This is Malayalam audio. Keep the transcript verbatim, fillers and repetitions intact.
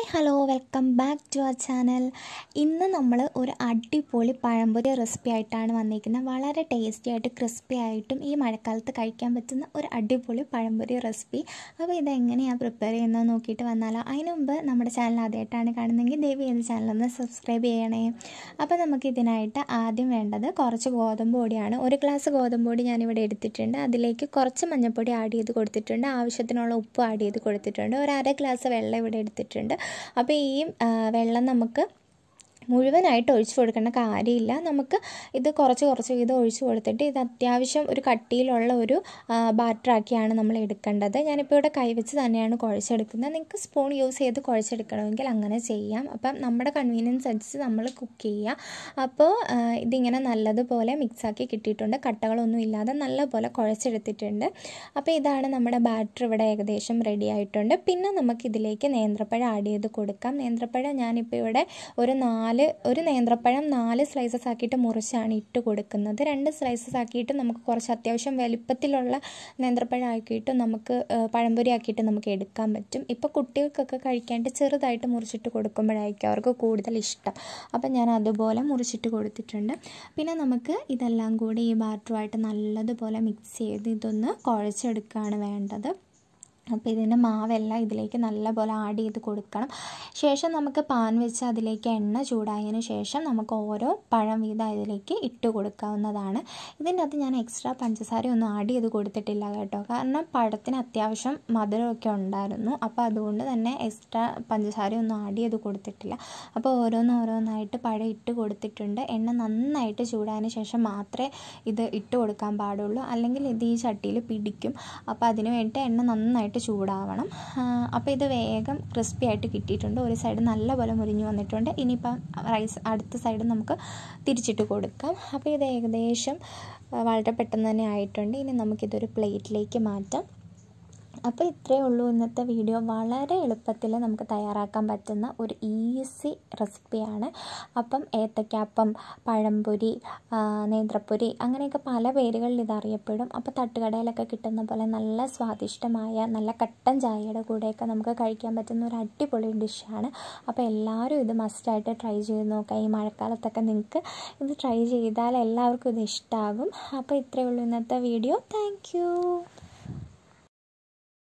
Hello welcome back to our channel. ഇന്ന് നമ്മൾ ഒരു അടിപൊളി പഴംപൊരി റെസിപ്പി ആയിട്ടാണ് വന്നിരിക്കുന്നത്. വളരെ ടേസ്റ്റി ആയിട്ട് ക്രിസ്പി ആയിട്ടും ഈ മഴക്കാലത്ത് കഴിക്കാൻ പറ്റുന്ന ഒരു അടിപൊളി പഴംപൊരി റെസിപ്പി. അപ്പോൾ ഇതെങ്ങനെയാണ് പ്രിപ്പയർ ചെയ്യുന്നത് നോക്കിയിട്ട് വന്നാലോ. അതിന് മുമ്പ് നമ്മുടെ ചാനൽ ആദ്യമായിട്ടാണ് കാണുന്നതെങ്കിൽ ദയവ് ചെയ്ത് ചാനലൊന്ന് സബ്സ്ക്രൈബ് ചെയ്യണേ. അപ്പോൾ നമുക്ക് ഇതിനായിട്ട് ആദ്യം വേണ്ടത് കുറച്ച് ഗോതമ്പ് പൊടിയാണ്. ഒരു ഗ്ലാസ് ഗോതമ്പ് പൊടി ഞാനിവിടെ എടുത്തിട്ടുണ്ട്. അതിലേക്ക് കുറച്ച് മഞ്ഞൾപ്പൊടി ആഡ് ചെയ്ത് കൊടുത്തിട്ടുണ്ട്. ആവശ്യത്തിനുള്ള ഉപ്പ് ആഡ് ചെയ്ത് കൊടുത്തിട്ടുണ്ട്. ഒരു അര ഗ്ലാസ് വെള്ളം ഇവിടെ എടുത്തിട്ടുണ്ട്. അപ്പോൾ ഈ വെള്ളം നമുക്ക് മുഴുവനായിട്ട് ഒഴിച്ചു കൊടുക്കേണ്ട കാര്യമില്ല. നമുക്ക് ഇത് കുറച്ച് കുറച്ച് ഇത് ഒഴിച്ചു കൊടുത്തിട്ട് ഇത് അത്യാവശ്യം ഒരു കട്ടിയിലുള്ള ഒരു ബാറ്ററാക്കിയാണ് നമ്മൾ എടുക്കേണ്ടത്. ഞാനിപ്പോൾ ഇവിടെ കൈവച്ച് തന്നെയാണ് കുഴച്ചെടുക്കുന്നത്. നിങ്ങൾക്ക് സ്പൂൺ യൂസ് ചെയ്ത് കുഴച്ചെടുക്കണമെങ്കിൽ അങ്ങനെ ചെയ്യാം. അപ്പം നമ്മുടെ കൺവീനിയൻസ് അനുസരിച്ച് നമ്മൾ കുക്ക് ചെയ്യുക. അപ്പോൾ ഇതിങ്ങനെ നല്ലതുപോലെ മിക്സാക്കി കിട്ടിയിട്ടുണ്ട്. കട്ടകളൊന്നും ഇല്ലാതെ നല്ലപോലെ കുഴച്ചെടുത്തിട്ടുണ്ട്. അപ്പോൾ ഇതാണ് നമ്മുടെ ബാറ്റർ ഇവിടെ ഏകദേശം റെഡി ആയിട്ടുണ്ട്. പിന്നെ നമുക്കിതിലേക്ക് നേന്ത്രപ്പഴം ആഡ് ചെയ്ത് കൊടുക്കാം. നേന്ത്രപ്പഴം ഞാനിപ്പോൾ ഇവിടെ ഒരു നാല് ഒരു നേന്ത്രപ്പഴം നാല് സ്ലൈസസ് ആക്കിയിട്ട് മുറിച്ചാണ് ഇട്ട് കൊടുക്കുന്നത്. രണ്ട് സ്ലൈസസ് ആക്കിയിട്ട് നമുക്ക് കുറച്ച് അത്യാവശ്യം വലിപ്പത്തിലുള്ള നേന്ത്രപ്പഴം ആക്കിയിട്ട് നമുക്ക് പഴംപൊരി ആക്കിയിട്ട് നമുക്ക് എടുക്കാൻ പറ്റും. ഇപ്പോൾ കുട്ടികൾക്കൊക്കെ കഴിക്കാണ്ട് ചെറുതായിട്ട് മുറിച്ചിട്ട് കൊടുക്കുമ്പോഴായിരിക്കും അവർക്ക് കൂടുതൽ ഇഷ്ടം. അപ്പം ഞാൻ അതുപോലെ മുറിച്ചിട്ട് കൊടുത്തിട്ടുണ്ട്. പിന്നെ നമുക്ക് ഇതെല്ലാം കൂടി ഈ ബാറ്ററുമായിട്ട് നല്ലതുപോലെ മിക്സ് ചെയ്ത് ഇതൊന്ന് കുഴച്ചെടുക്കുകയാണ് വേണ്ടത്. അപ്പോൾ ഇതിൻ്റെ മാവെല്ലാം ഇതിലേക്ക് നല്ലപോലെ ആഡ് ചെയ്ത് കൊടുക്കണം. ശേഷം നമുക്ക് പാൻ വെച്ച് അതിലേക്ക് എണ്ണ ചൂടായതിന് ശേഷം നമുക്ക് ഓരോ പഴം വീതം ഇതിലേക്ക് ഇട്ട് കൊടുക്കാവുന്നതാണ്. ഇതിൻ്റെ അകത്ത് ഞാൻ എക്സ്ട്രാ പഞ്ചസാര ഒന്നും ആഡ് ചെയ്ത് കൊടുത്തിട്ടില്ല കേട്ടോ. കാരണം പഴത്തിന് അത്യാവശ്യം മധുരമൊക്കെ ഉണ്ടായിരുന്നു. അപ്പോൾ അതുകൊണ്ട് തന്നെ എക്സ്ട്രാ പഞ്ചസാര ഒന്നും ആഡ് ചെയ്ത് കൊടുത്തിട്ടില്ല. അപ്പോൾ ഓരോന്നോരോന്നായിട്ട് പഴം ഇട്ട് കൊടുത്തിട്ടുണ്ട്. എണ്ണ നന്നായിട്ട് ചൂടായതിന് ശേഷം മാത്രമേ ഇത് ഇട്ട് കൊടുക്കാൻ പാടുള്ളൂ. അല്ലെങ്കിൽ ഇത് ഈ ചട്ടിയിൽ പിടിക്കും. അപ്പോൾ അതിന് വേണ്ടിയിട്ട് എണ്ണ നന്നായിട്ട് ചൂടാവണം. അപ്പോൾ ഇത് വേഗം ക്രിസ്പി ആയിട്ട് കിട്ടിയിട്ടുണ്ട്. ഒരു സൈഡ് നല്ലപോലെ മുരിഞ്ഞ് വന്നിട്ടുണ്ട്. ഇനിയിപ്പം റൈസ് അടുത്ത സൈഡ് നമുക്ക് തിരിച്ചിട്ട് കൊടുക്കാം. അപ്പോൾ ഇത് ഏകദേശം വളരെ പെട്ടെന്ന് തന്നെ ആയിട്ടുണ്ട്. ഇനി നമുക്കിതൊരു പ്ലേറ്റിലേക്ക് മാറ്റാം. അപ്പോൾ ഇത്രയേ ഉള്ളൂ ഇന്നത്തെ വീഡിയോ. വളരെ എളുപ്പത്തിൽ നമുക്ക് തയ്യാറാക്കാൻ പറ്റുന്ന ഒരു ഈസി റെസിപ്പിയാണ്. അപ്പം ഏത്തയ്ക്കാപ്പം, പഴംപൊരി, നേന്ത്രപ്പൊരി അങ്ങനെയൊക്കെ പല പേരുകളിൽ ഇതറിയപ്പെടും. അപ്പോൾ തട്ടുകടയിലൊക്കെ കിട്ടുന്ന പോലെ നല്ല സ്വാദിഷ്ടമായ നല്ല കട്ടൻ ചായയുടെ കൂടെയൊക്കെ നമുക്ക് കഴിക്കാൻ പറ്റുന്ന ഒരു അടിപൊളി ഡിഷാണ്. അപ്പോൾ എല്ലാവരും ഇത് മസ്റ്റായിട്ട് ട്രൈ ചെയ്ത് നോക്കാം. ഈ മഴക്കാലത്തൊക്കെ നിങ്ങൾക്ക് ഇത് ട്രൈ ചെയ്താൽ എല്ലാവർക്കും ഇത് ഇഷ്ടമാകും. അപ്പോൾ ഇത്രയേ ഉള്ളൂ ഇന്നത്തെ വീഡിയോ. താങ്ക്